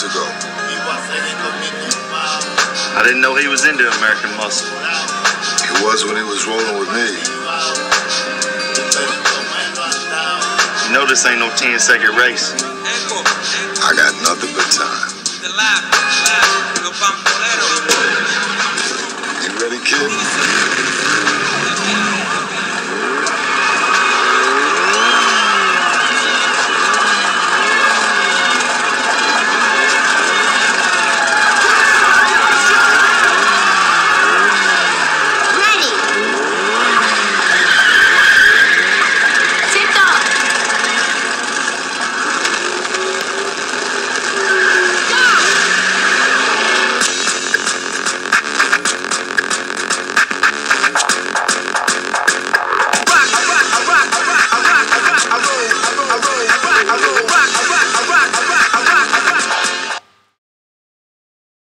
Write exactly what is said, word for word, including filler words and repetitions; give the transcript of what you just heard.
ago. I didn't know he was into American Muscle. He was when he was rolling with me. You know this ain't no ten second race. I got nothing but time. You ready, kid?